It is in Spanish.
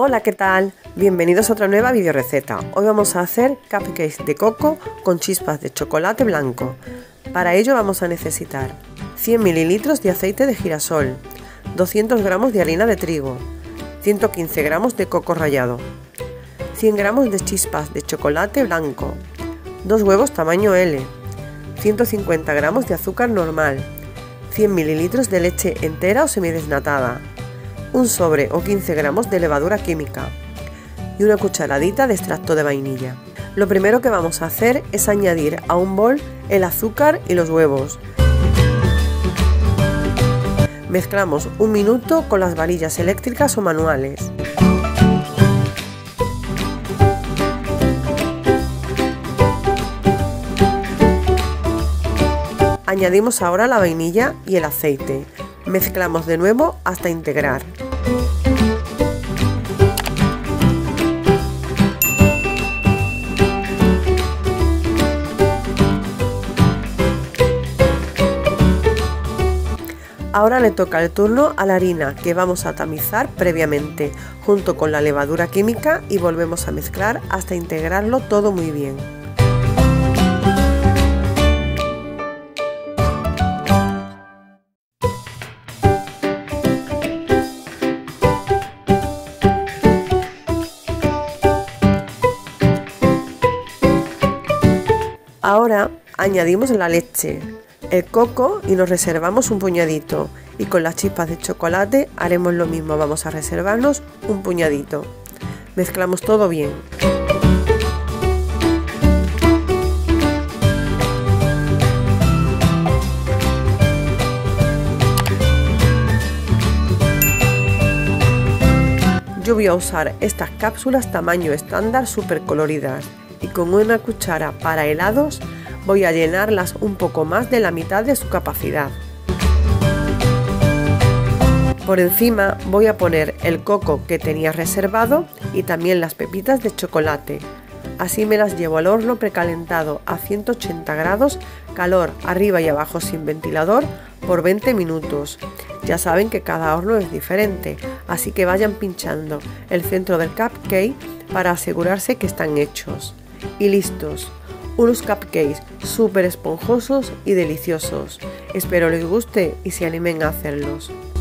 Hola, ¿qué tal? Bienvenidos a otra nueva videoreceta. Hoy vamos a hacer cupcakes de coco con chispas de chocolate blanco. Para ello vamos a necesitar 100 ml de aceite de girasol, 200 gramos de harina de trigo, 115 gramos de coco rallado, 100 gramos de chispas de chocolate blanco, 2 huevos tamaño L, 150 gramos de azúcar normal, 100 ml de leche entera o semidesnatada, un sobre o 15 gramos de levadura química y una cucharadita de extracto de vainilla. Lo primero que vamos a hacer es añadir a un bol el azúcar y los huevos. Mezclamos un minuto con las varillas eléctricas o manuales. Añadimos ahora la vainilla y el aceite. Mezclamos de nuevo hasta integrar. Ahora le toca el turno a la harina, que vamos a tamizar previamente, junto con la levadura química, y volvemos a mezclar hasta integrarlo todo muy bien. Ahora añadimos la leche, el coco y nos reservamos un puñadito, y con las chispas de chocolate haremos lo mismo, vamos a reservarnos un puñadito. Mezclamos todo bien. Yo voy a usar estas cápsulas tamaño estándar súper coloridas, y con una cuchara para helados voy a llenarlas un poco más de la mitad de su capacidad. Por encima voy a poner el coco que tenía reservado y también las pepitas de chocolate. Así me las llevo al horno precalentado a 180 grados, calor arriba y abajo sin ventilador, por 20 minutos. Ya saben que cada horno es diferente, así que vayan pinchando el centro del cupcake para asegurarse que están hechos. Y listos, unos cupcakes súper esponjosos y deliciosos. Espero les guste y se animen a hacerlos.